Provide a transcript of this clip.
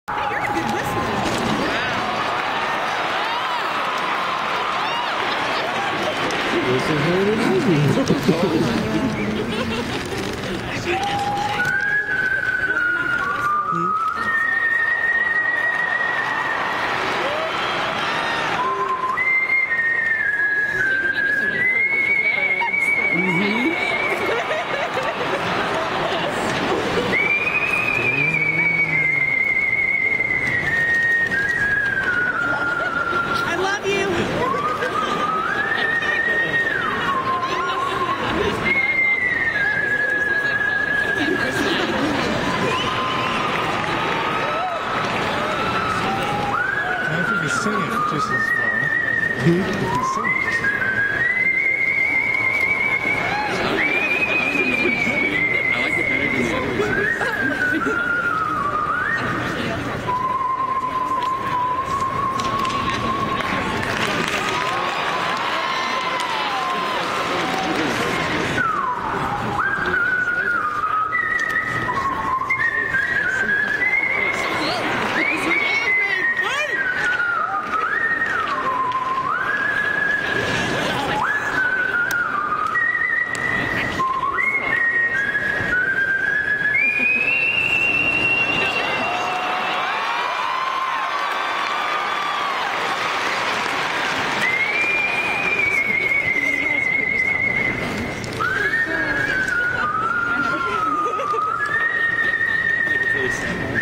Hey, you're a good listener. This is what it is. I love you. I think you sing it just as well. You can sing it just as well. I like it better than the other one. Really sad.